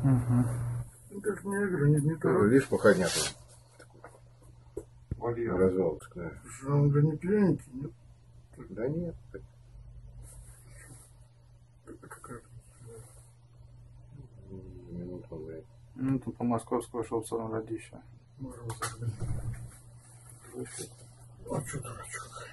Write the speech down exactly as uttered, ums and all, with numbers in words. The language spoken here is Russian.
Угу. Это ж не игра, не, не то. Видишь, пока нету. Развалочек, да. Он же не пьяненький, нет? Да нет. Это какая-то. Минуту, блядь. Ну, тут по московскому шел в Радища. Морозов, блин. А что дурачок?